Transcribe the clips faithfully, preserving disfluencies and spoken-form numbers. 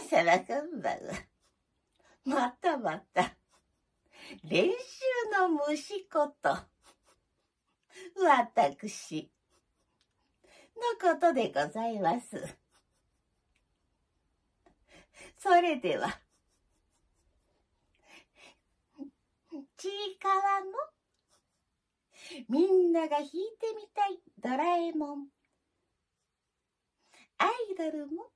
様こんばんは。またまた、練習の虫こと、私のことでございます。それでは、ちいかわも、みんなが弾いてみたいドラえもん、アイドルも、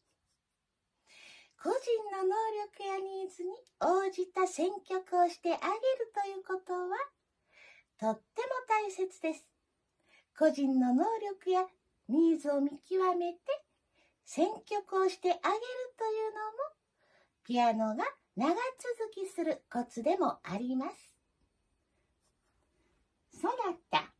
個人の能力やニーズに応じた選曲をしてあげるということは、とっても大切です。個人の能力やニーズを見極めて選曲をしてあげるというのも、ピアノが長続きするコツでもあります。そなた、